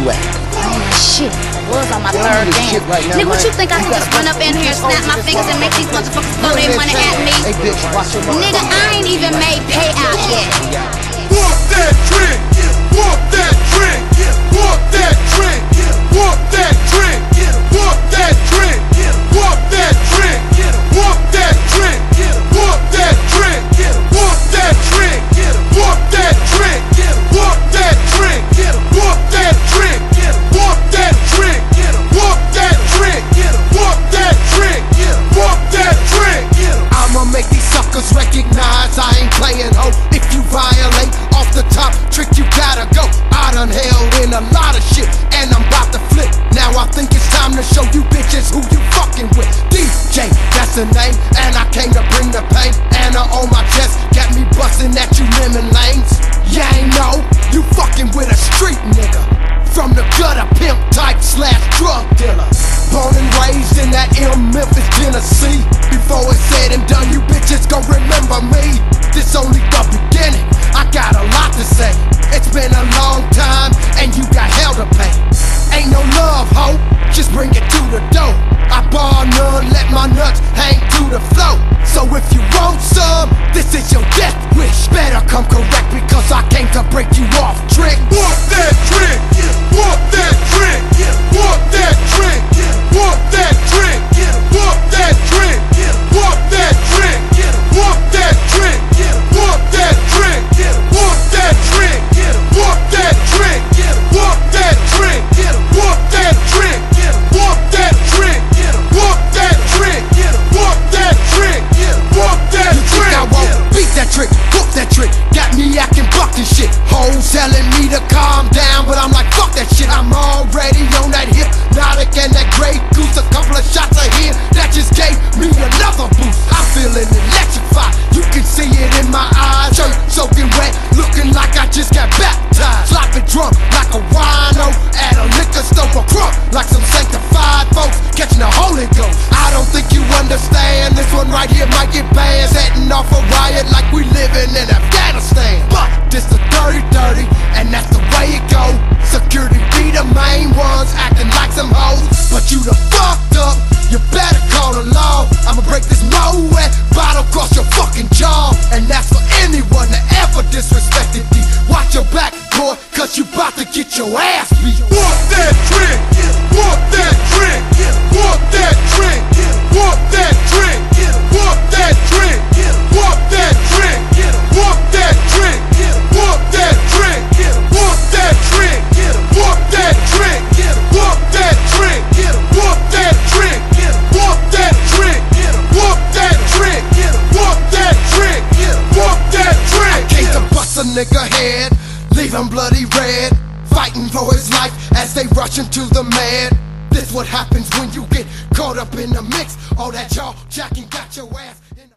at? Shit, I was on my third dance. Nigga, what you think I could just run up in here and snap my fingers and make these motherfuckers throw their money at me? Hey bitch, watch your mouth. Nigga, I ain't even made payout yet. Walk that trick, walk that trick, walk that trick, walk that trick, walk that trick, walk that trick, walk that trick, walk that trick, walk that trick, walk that trick, walk that trick, walk that trick, walk that trick, walk that trick, walk that trick, walk that trick. I'ma make these suckers recognize I ain't playing ho. If you violate off the top trick, you gotta go. I done held in a lot of shit and I'm about to flip. Now I think it's time to show you bitches who you fucking with. DJ, that's the name, and I came to bring the pain. Anna on my chest, got me busting at you lemon lanes. Yeah, ain't know you fucking with a street nigga from the gutter, pimp type / drug dealer. Born and raised in that Memphis, Tennessee. Before it's said and done, you bitches gon' remember me. This only the beginning, I got a lot to say. It's been a long time, and you got hell to pay. Ain't no love, ho, just bring it to the door. I bar none, let my nuts hang to the floor. So if you want some, this is your death wish. Better come correct, because I came to break you off, trick. Walk that trick, walk that trick, walk that trick, walk that trick, walk that trick, walk that trick, walk that trick, walk that trick, walk that trick, walk that trick, walk that trick, walk that trick, walk that trick, walk that trick, walk that trick, walk that trick. You think I won't beat that trick, whoop that trick? Got me acting buck and shit. Hoes telling me to calm down, but I'm like fuck that shit. I'm already on that hypnotic and that Grey Goose. A couple of shots of here that just gave me another boost. I'm feeling electrified, you can see it in my eyes. Shirt soaking wet, looking like I just got baptized. Sloppy drunk like a wino at a liquor store. A crunk like some sanctified folks catching the Holy Ghost. I don't think you understand, this one right here might get banned. Setting off a riot like we living in Afghanistan. But this the dirty, and that's the way it go. Security be the main ones acting like some hoes, but you the fucked up, you better call the law. I'ma break this Moet bottle across your fucking jaw. And that's for anyone that ever disrespected me. Watch your back, boy, cause you bout to get your ass beat. Walk that trick, walk that trick, walk that trick, walk that trick, walk that trick, walk that trick, walk that trick, walk that trick, walk that trick, walk that trick, walk that trick, walk that trick, walk that trick, walk that trick, walk that trick, walk that trick. I came to bust a nigga head, leave him bloody red, fighting for his life as they rush into the man. This what happens when you get caught up in the mix. All that jaw jacking got your ass in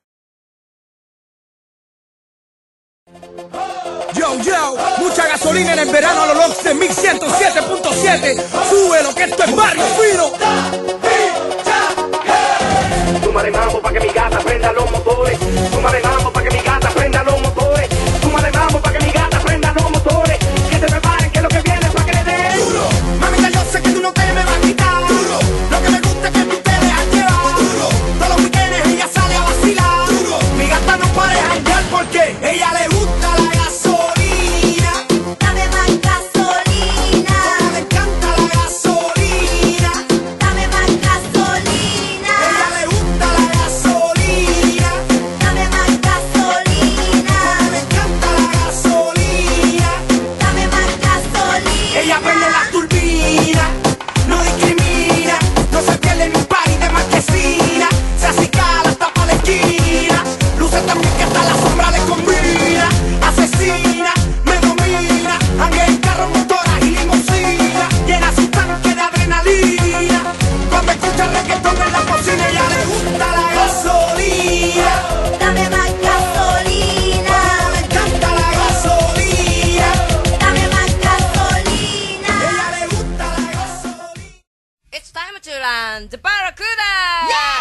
Yo, mucha gasolina en el verano a los LOX de 1107.7. Sube lo que esto es barrio fino. Súmale mambo pa' que mi gata prenda los motores. Súmale mambo pa' que mi gata prenda los motores. Súmale mambo pa' que mi gata prenda los motores. Que se preparen que lo que viene es pa' que le den duro. Mamita, yo sé que tú no te me vas a quitar duro. Lo que me gusta es que tú te dejas llevar duro. Todos los weekends ella sale a vacilar duro. Mi gata no para de janguear porque ella le gusta la gasolina. Dame más gasolina. Como le encanta la gasolina. Dame más gasolina. Ella le gusta la gasolina. Dame más gasolina. Como le encanta la gasolina. Dame más gasolina. Ella prende la turbina, no discrimina, no se pierde ni un party de marquesina. Se acicala hasta pa' la esquina, luce también que hasta la sombra le combina. Asesina, me domina, anga en carro, motora y limusina. Llena su tanque de adrenalina, cuando escucha reggaetón en la cocina. Ella le gusta la gasolina. Dame más gasolina. Como le encanta la gasolina. Dame más gasolina. Ella le gusta la gasolina. It's time to run the Barracuda!